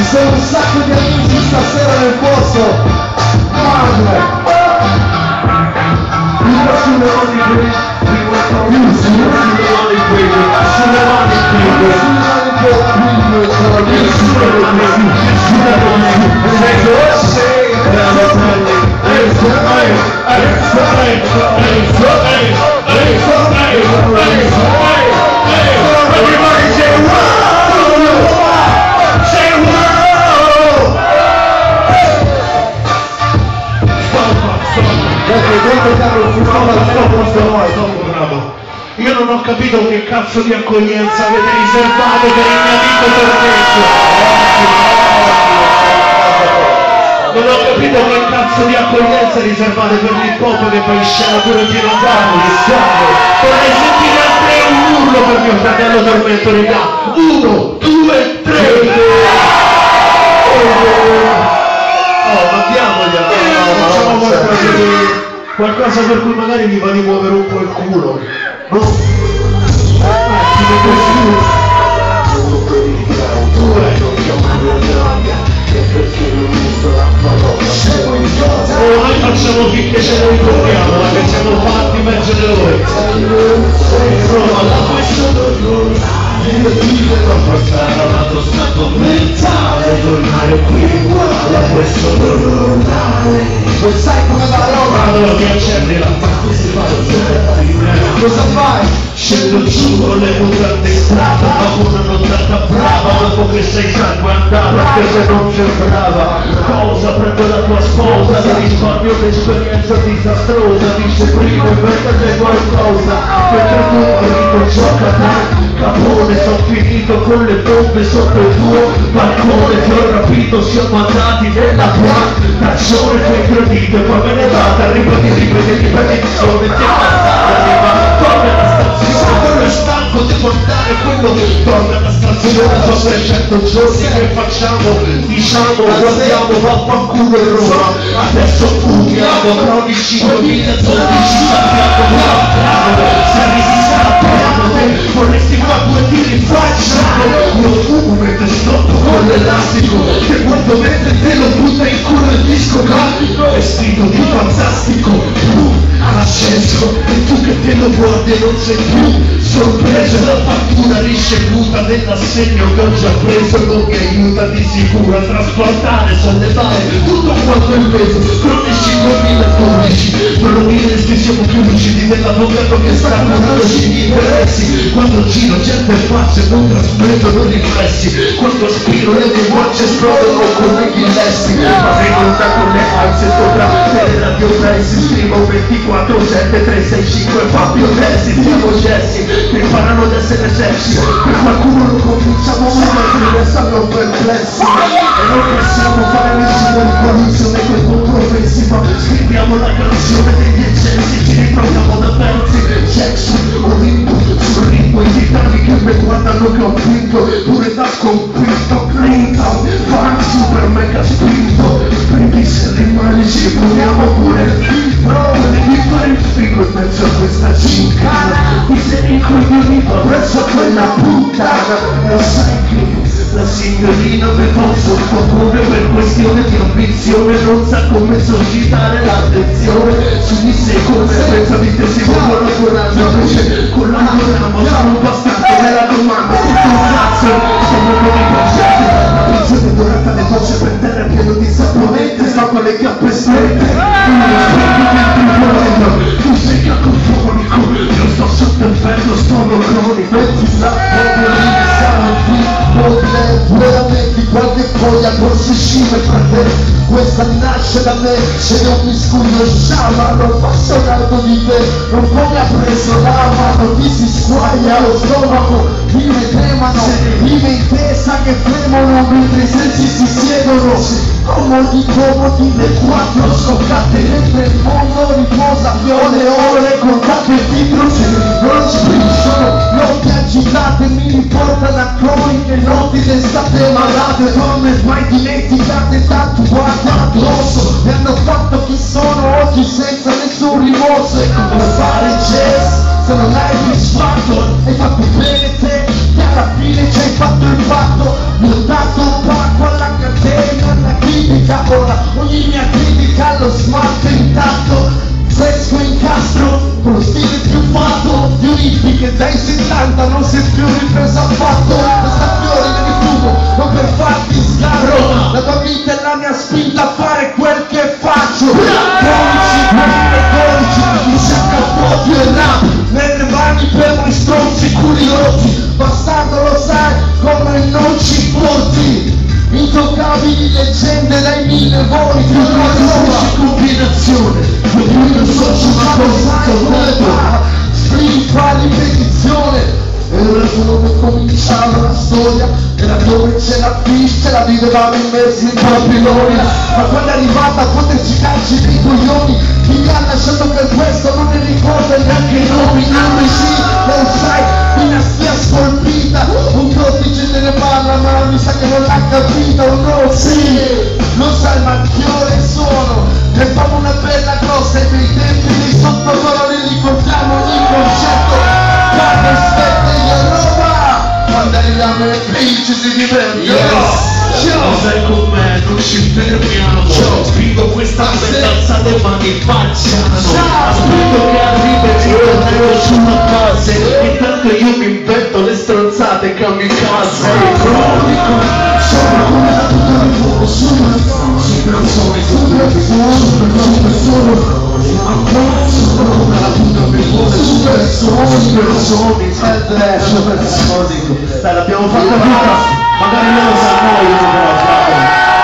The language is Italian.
sono un sacco di amici stasera nel posto. Madre. Sulle mani qui, sulle mani qui, sulle mani Io non ho capito che cazzo di accoglienza avete riservato per il mio amico Tornetto. Non ho capito che cazzo di accoglienza riservate per l'hip hop che poi in scena pure Pino Davoli. Vorrei sentire a tre un urlo per mio fratello Tormento, raga. 1, 2, 3. Facciamo qualcosa per cui magari mi va di muovere un po' il culo. Noi facciamo finché ce lo ricordiamo, ma che siamo fatti peggio di loro. L'altro stato mentale, tornare qui uguale a questo normale. Non sai come va la roba? Vado che accendi la Cosa fai? Scendo giù con le mutande in strada, dopo una nottata brava, dopo che sei sanguinata, anche se non sembrava. Cosa prendo la tua sposa, ti risparmio un'esperienza disastrosa, dice prima inventati qualcosa, perché tu marito gioca te. Capone, sono finito con le bombe sotto il tuo balcone, ti ho rapito, siamo andati nella piantagione, tu hai tradito e poi me ne vado, arriva di ripetizione, ti è passata, torna alla stazione, quello è stanco di portare quello che torna alla stazione, sono 300 giorni che facciamo, diciamo, guardiamo, vaffanculo e Roma, adesso fughiamo, però di 5.000 soldi ci sappiamo, se arrivi sappiamo te, vorresti qua due tiri in faccia, io fumo mentre stoppo con l'elastico, che quando mette te lo butta in culo il disco, vestito di fantastico, all'ascenso, e tu che te lo guardi e non sei più sorpreso la fattura ricevuta dell'assegno che ho già preso, non mi aiuta di sicuro a trasportare, sollevare tutto quanto il peso, cronici 2012, non lo diresti, siamo più lucidi dell'avvocato che sta curando gli interessi, quando giro certe facce non trasmettono riflessi, quando aspiro le mie guance esplodono come gli lesti, ma rimonta con le alze sopra le radio pressi, scrivo 24/7 365 Fabio Tessi, siamo gessi che imparano ad essere sessi, per qualcuno lo convinciamo uno e restano perplessi, e non possiamo fare nessuna rivoluzione con controffensiva, scriviamo la canzone degli eccessi, ci ritroviamo da pezzi, Jackson, Olimpo, sul ritmo i titani che mi guardano che ho vinto, pure da sconfitto, Clinton, funk super mega spinto, quindi se rimani ci poniamo pure il filtro, devi fare il figo in mezzo a questa cincana, ti sei incoglionito presso quella puttana, lo sai che la signorina mi fa sottoporre per questione di ambizione, non sa come suscitare l'attenzione su di sé, come pensa di te si può collaborare, invece collaboriamo, sono un bastardo nella domanda, tutto un cazzo, siamo come i progetti, la pensione dorata le voce per terra pieno di saponette, sto con le chiappe strette, tu sei cacofonico, io sto sotto il ferro, sto cronico, la popolina siamo qui, veramente qualche foglia forse scime fra te, questa nasce da me, se non mi scuso sciama, non passo tanto di te, non poi mi ha preso la mano, ti si squaglia lo stomaco, vive tremano, vive in testa che fremono mentre i sensi si siedono, comodi le quattro scoccate mentre il mondo riposa, le ore contate dietro se non sprisciano, le occhi agitate mi riportano a croniche notti d'estate malate, donne mai dimenticate tatuate addosso, mi hanno fatto chi sono oggi senza nessun rimorso, e come fare jazz se non hai risfatto, hai fatto bene te, che alla fine ci hai fatto il fatto, mi ho dato un pacco alla che dai 70 non si è più ripreso affatto. Questa fiore di fumo, non per farti sgarro. La tua vita è la mia spinta a fare quel che faccio. Codici, e codici, mi cerca proprio il rap nelle mani per noi stronzi curiosi. Bastardo, lo sai come non ci porti. Intoccabili leggende dai 1000 voli. Più cose combinazione, più socio una cosa spirituale petizione. Era solo per cominciare una storia, era dove c'è la pista, la vivevamo immersi in Babilonia. Ma quando è arrivata a poterci calci dei coglioni, chi mi ha lasciato per questo non ne ricorda neanche i nomi. Sì, lo sai, dinastia scolpita, un codice ne parla ma mi sa che non l'ha capita, o no? Sì, lo sai ma che ore sono, e famo una bella cosa, e quei tempi dei sottocolori ricordiamo ogni concetto. Quando aspetta io roba, quando arriviamo ai ci si diverte. Lo sai con me, non ci fermiamo. Spingo questa bellezza le mani facciano. Aspetto che arrivi e io arrivo sulla base. Intanto io mi invento le stronzate kamikaze. Cronico, sono come la puta di fuoco. Sono come la puta di fuoco. Dai, l'abbiamo fatta tutta. Magari loro sanno noi,